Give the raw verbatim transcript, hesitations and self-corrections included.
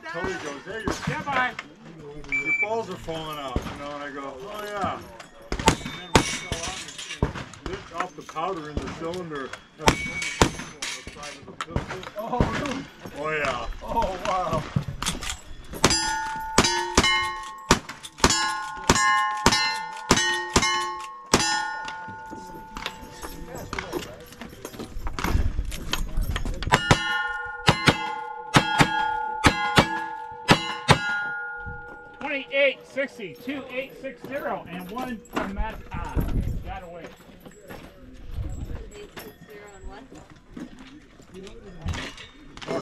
until he goes, hey, your, yeah, bye. your balls are falling out, you know, and I go, oh yeah. And then we go out and lit off the powder in the cylinder. That's on the side of the pistol. Oh, really? Oh yeah. Oh, wow. twenty-eight sixty, two eight six zero, and one from Matt. Got away.